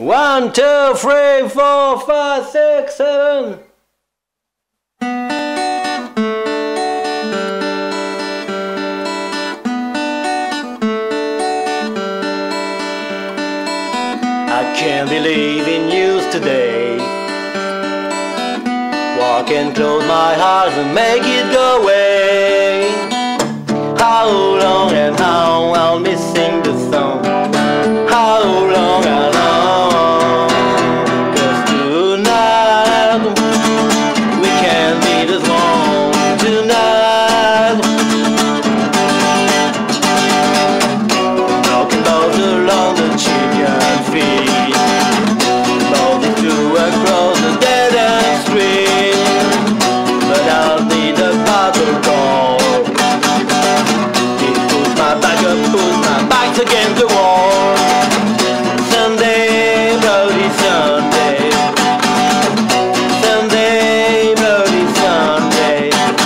1, 2, 3, 4, 5, 6, 7. I can't believe in news today. Walk and close my eyes and make it go away. How long and how I'll miss sing the song. How long, how long? 'Cause tonight we can't be this long. Tonight, talking about the London chicken feed, rolling through across the dead end street. But I'll need a bottle call. It puts my back up, puts my back against the wall. Sunday, bloody Sunday. Sunday, bloody Sunday.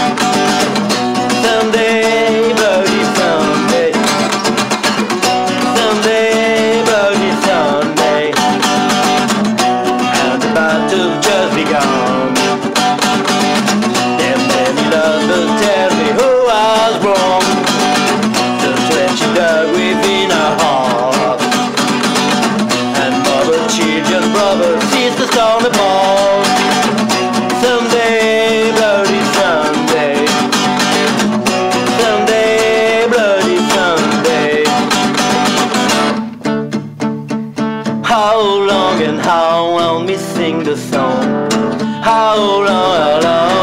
Sunday, bloody Sunday. Sunday, bloody Sunday. And the battle's just begun. There many lovers tell me who I was wrong. The stretchy dug within our heart. And mother, children, brothers, sisters on the ball. Sunday, bloody Sunday. Sunday, bloody Sunday. How long and how I'll miss sing the song. How long, how long?